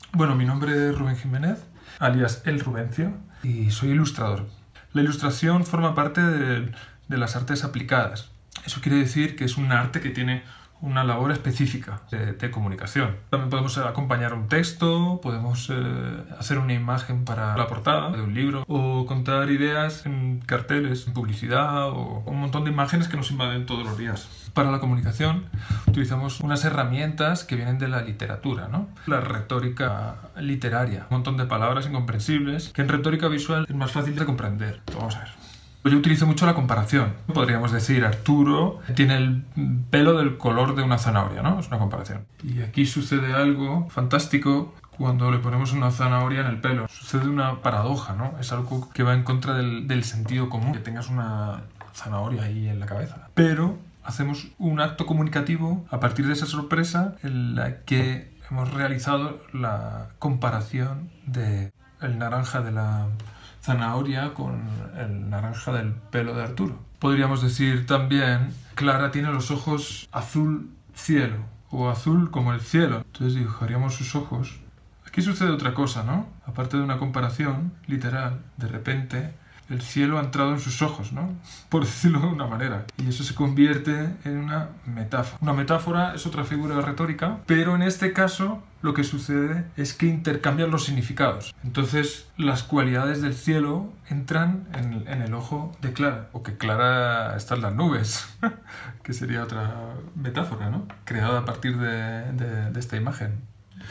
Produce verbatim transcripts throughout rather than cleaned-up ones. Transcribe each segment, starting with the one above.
Bueno, mi nombre es Rubén Jiménez, alias El Rubencio, y soy ilustrador. La ilustración forma parte de, de las artes aplicadas. Eso quiere decir que es un arte que tiene una labor específica de, de comunicación. También podemos acompañar un texto, podemos eh, hacer una imagen para la portada de un libro o contar ideas en carteles, en publicidad o un montón de imágenes que nos invaden todos los días. Para la comunicación utilizamos unas herramientas que vienen de la literatura, ¿no? La retórica literaria, un montón de palabras incomprensibles que en retórica visual es más fácil de comprender. Vamos a ver. Yo utilizo mucho la comparación. Podríamos decir, Arturo tiene el pelo del color de una zanahoria, ¿no? Es una comparación. Y aquí sucede algo fantástico cuando le ponemos una zanahoria en el pelo. Sucede una paradoja, ¿no? Es algo que va en contra del, del sentido común, que tengas una zanahoria ahí en la cabeza. Pero hacemos un acto comunicativo a partir de esa sorpresa en la que hemos realizado la comparación de el naranja de la zanahoria con el naranja del pelo de Arturo. Podríamos decir también, Clara tiene los ojos azul cielo, o azul como el cielo. Entonces dibujaríamos sus ojos. Aquí sucede otra cosa, ¿no? Aparte de una comparación literal, de repente el cielo ha entrado en sus ojos, ¿no? Por decirlo de una manera. Y eso se convierte en una metáfora. Una metáfora es otra figura retórica, pero en este caso lo que sucede es que intercambian los significados. Entonces las cualidades del cielo entran en, en el ojo de Clara, o que Clara está en las nubes, que sería otra metáfora, ¿no? Creada a partir de, de, de esta imagen.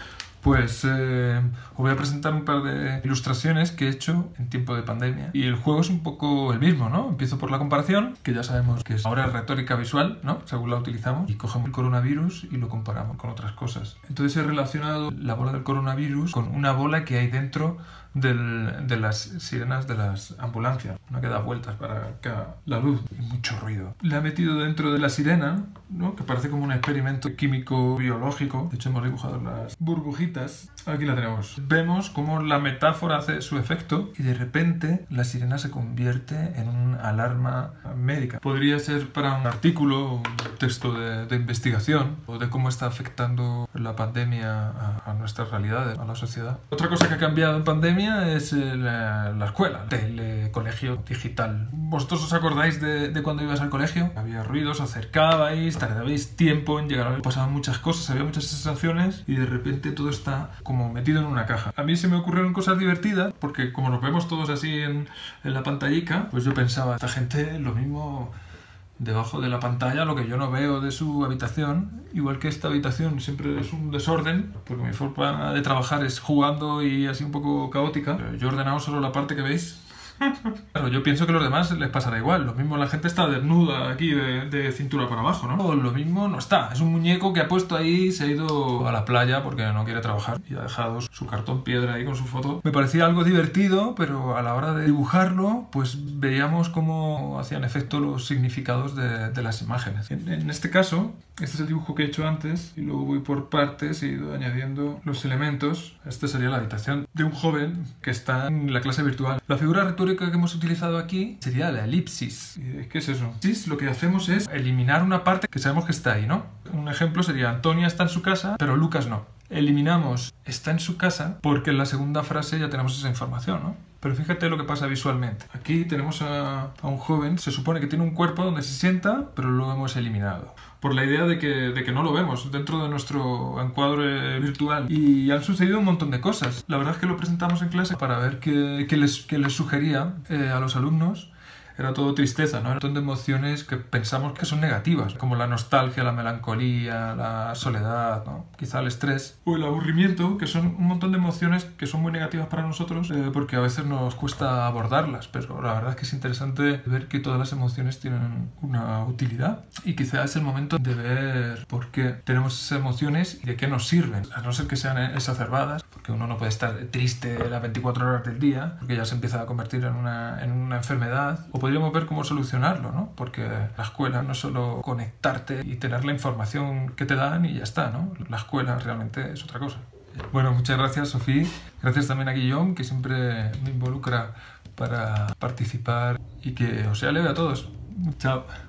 Pues eh, os voy a presentar un par de ilustraciones que he hecho en tiempo de pandemia. Y el juego es un poco el mismo, ¿no? Empiezo por la comparación, que ya sabemos que es ahora retórica visual, ¿no? Según la utilizamos. Y cogemos el coronavirus y lo comparamos con otras cosas. Entonces he relacionado la bola del coronavirus con una bola que hay dentro del, de las sirenas de las ambulancias. Una que da vueltas para que haga la luz y mucho ruido. La he metido dentro de la sirena, ¿no? Que parece como un experimento químico biológico. De hecho hemos dibujado las burbujitas. Aquí la tenemos. Vemos cómo la metáfora hace su efecto y de repente la sirena se convierte en una alarma médica. Podría ser para un artículo, un texto de, de investigación o de cómo está afectando la pandemia a, a nuestras realidades, a la sociedad. Otra cosa que ha cambiado en pandemia es la, la escuela, el colegio digital. ¿Vosotros os acordáis de, de cuando ibas al colegio? Había ruidos, os acercabais, tardabais tiempo en llegar, pasaban muchas cosas, había muchas sensaciones y de repente todo está como metido en una caja. A mí se me ocurrieron cosas divertidas porque como nos vemos todos así en, en la pantallica, pues yo pensaba, esta gente lo mismo debajo de la pantalla, lo que yo no veo de su habitación, igual que esta habitación siempre es un desorden, porque mi forma de trabajar es jugando y así un poco caótica. Yo he ordenado solo la parte que veis. Claro, yo pienso que a los demás les pasará igual. Lo mismo la gente está desnuda aquí de, de cintura para abajo, ¿no? O lo mismo no está. Es un muñeco que ha puesto ahí, se ha ido a la playa porque no quiere trabajar y ha dejado su cartón piedra ahí con su foto. Me parecía algo divertido, pero a la hora de dibujarlo, pues veíamos cómo hacían efecto los significados de, de las imágenes. En, en este caso, este es el dibujo que he hecho antes y luego voy por partes, he ido añadiendo los elementos. Esta sería la habitación de un joven que está en la clase virtual. La figura retórica que hemos utilizado aquí sería la elipsis. ¿Qué es eso? Elipsis, lo que hacemos es eliminar una parte que sabemos que está ahí, ¿no? Un ejemplo sería Antonia está en su casa, pero Lucas no. Eliminamos está en su casa porque en la segunda frase ya tenemos esa información, ¿no? Pero fíjate lo que pasa visualmente. Aquí tenemos a, a un joven, se supone que tiene un cuerpo donde se sienta, pero lo hemos eliminado. Por la idea de que, de que no lo vemos dentro de nuestro encuadre virtual. Y han sucedido un montón de cosas. La verdad es que lo presentamos en clase para ver qué, qué, les, qué les sugería eh, a los alumnos. Era todo tristeza, ¿no? Un montón de emociones que pensamos que son negativas, como la nostalgia, la melancolía, la soledad, ¿no? Quizá el estrés o el aburrimiento, que son un montón de emociones que son muy negativas para nosotros eh, porque a veces nos cuesta abordarlas, pero la verdad es que es interesante ver que todas las emociones tienen una utilidad y quizá es el momento de ver por qué tenemos esas emociones y de qué nos sirven, a no ser que sean exacerbadas, porque uno no puede estar triste las veinticuatro horas del día, porque ya se empieza a convertir en una, en una enfermedad, o podríamos ver cómo solucionarlo, ¿no? Porque la escuela no es solo conectarte y tener la información que te dan y ya está, ¿no? La escuela realmente es otra cosa. Bueno, muchas gracias, Sofía. Gracias también a Guillaume, que siempre me involucra para participar y que os sea leve a todos. Chao.